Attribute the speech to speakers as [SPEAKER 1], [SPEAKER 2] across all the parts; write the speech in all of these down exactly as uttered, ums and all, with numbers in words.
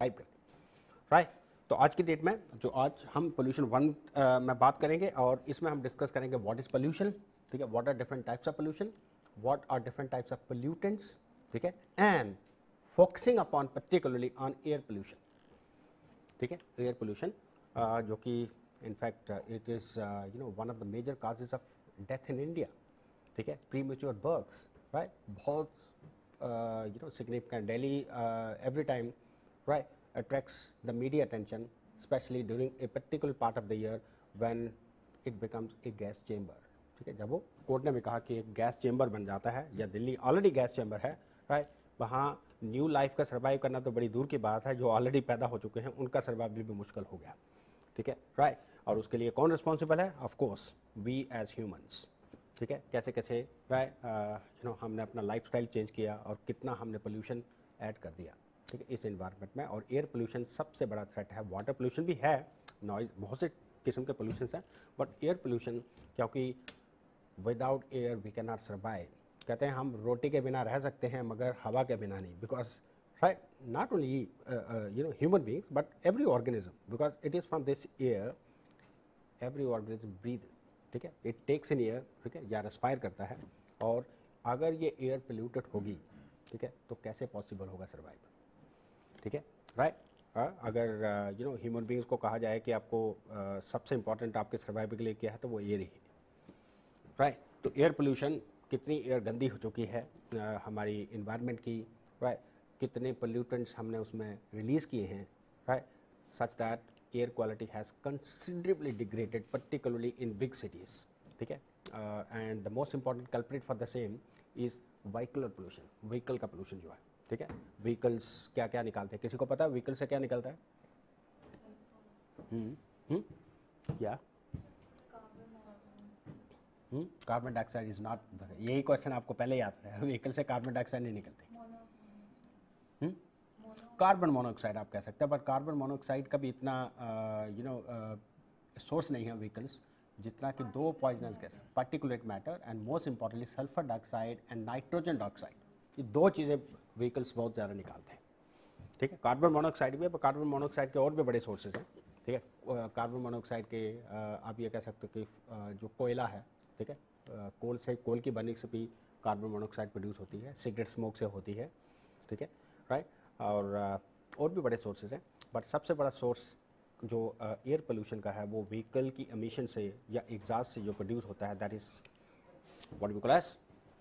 [SPEAKER 1] Describe करते हैं, right. तो आज की डेट में जो आज हम पोल्यूशन वन में बात करेंगे और इसमें हम डिस्कस करेंगे व्हाट इज पोल्यूशन, ठीक है, what are different types of pollution, what are different types of pollutants, ठीक है, and focusing upon particularly on air pollution, ठीक है, एयर पोल्यूशन जो कि in fact it is you know one of the major causes of death in India, ठीक है, premature births, right, बहुत you know significant, daily every time, right, attracts the media attention, especially during a particular part of the year when it becomes a gas chamber, ठीक है, जब वो court ने भी कहा कि एक गैस चेंबर बन जाता है या दिल्ली ऑलरेडी गैस चेंबर है, राइट, वहाँ न्यू लाइफ का सर्वाइव करना तो बड़ी दूर की बात है, जो ऑलरेडी पैदा हो चुके हैं उनका सर्वाइवल भी मुश्किल हो गया, ठीक है, राइट। और उसके लिए कौन रिस्पॉन्सिबल है? Of course we as humans, ठीक है, कैसे कैसे, राइट, यू नो हमने अपना लाइफस्टाइल चेंज किया और कितना हमने पोल्यूशन ऐड कर दिया, ठीक है, इस एनवायरनमेंट में। और एयर पोल्यूशन सबसे बड़ा थ्रेट है, वाटर पोल्यूशन भी है, नॉइज बहुत से किस्म के पोल्यूशन हैं, बट एयर पोल्यूशन, क्योंकि without air we can not survive. कहते हैं हम रोटी के बिना रह सकते हैं मगर हवा के बिना नहीं, because right not only you know human beings but every organism, because it is from this air every organism breathe, ठीक है, इट टेक्स इन एयर, ठीक है, या रेस्पायर करता है। और अगर ये एयर पोल्यूटेड होगी, ठीक है, तो कैसे पॉसिबल होगा सर्वाइवल, ठीक है, राइट। अगर यू नो ह्यूमन बींग्स को कहा जाए कि आपको uh, सबसे इंपॉर्टेंट आपके सर्वाइवल के लिए क्या है, तो वो एयर ही है, राइट। तो एयर पोल्यूशन, कितनी एयर गंदी हो चुकी है uh, हमारी इन्वायरमेंट की, राइट, कितने पोल्यूटेंट्स हमने उसमें रिलीज़ किए हैं, right, such that air quality has considerably degraded particularly in big cities, ठीक है। And the most important culprit for the same is vehicular pollution, vehicle का पोल्यूशन जो है, ठीक है। व्हीकल्स क्या क्या निकालते हैं, किसी को पता है व्हीकल से क्या निकलता है? हम्म हम्म या hmm carbon dioxide is not, यही क्वेश्चन आपको पहले याद है, व्हीकल से कार्बन डाइऑक्साइड नहीं निकलते, हम्म कार्बन मोनोऑक्साइड आप कह सकते हैं, बट कार्बन मोनोऑक्साइड का भी इतना यू नो सोर्स नहीं है व्हीकल्स, जितना कि दो poisonous gas, particulate matter and most importantly sulphur dioxide and nitrogen dioxide, ये दो चीज़ें व्हीकल्स बहुत ज़्यादा निकालते हैं, ठीक है। कार्बन मोनोऑक्साइड भी है, पर कार्बन मोनोऑक्साइड के और भी बड़े सोर्सेज हैं, ठीक है। कार्बन मोनोऑक्साइड के आप ये कह सकते हो कि जो कोयला है, ठीक है, कोल से, कोल की बर्निंग से भी कार्बन मोनोऑक्साइड प्रोड्यूस होती है, सिगरेट स्मोक से होती है, ठीक है, राइट। और और भी बड़े सोर्सेज हैं, बट सबसे बड़ा सोर्स जो एयर पोल्यूशन का है वो व्हीकल की एमिशन से या एग्जॉस्ट से जो प्रोड्यूस होता है, that is what we call as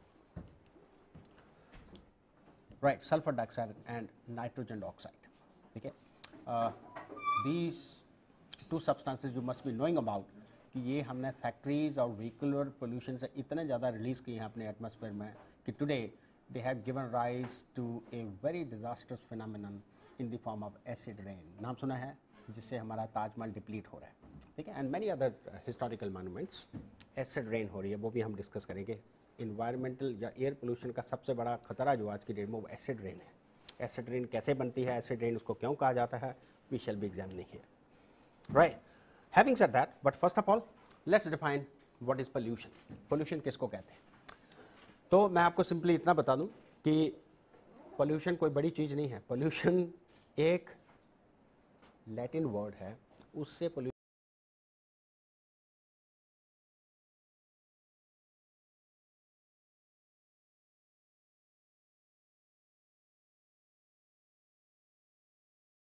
[SPEAKER 1] right sulfur dioxide and nitrogen dioxide, ठीक है। these two substances you must be knowing about कि ये हमने फैक्ट्रीज और व्हीकुलर पोल्यूशन से इतने ज़्यादा रिलीज़ किए हैं अपने एटमॉस्फेयर में कि today they have given rise to a very disasters phenomenon in the form of acid rain, नाम सुना है, जिससे हमारा ताजमहल डिप्लीट हो रहा है, ठीक है, and many other historical monuments, acid rain हो रही है, वो भी हम डिस्कस करेंगे। इन्वायरमेंटल या एयर पोल्यूशन का सबसे बड़ा खतरा जो आज की डेट में वो एसिड रेन है। एसिड रेन कैसे बनती है, एसिड रेन उसको क्यों कहा जाता है, we shall be examining here, right. Having said that, but first of all let's define what is pollution. Pollution किसको कहते हैं? तो मैं आपको सिंपली इतना बता दूं कि पोल्यूशन कोई बड़ी चीज़ नहीं है। पोल्यूशन एक लैटिन वर्ड है, उससे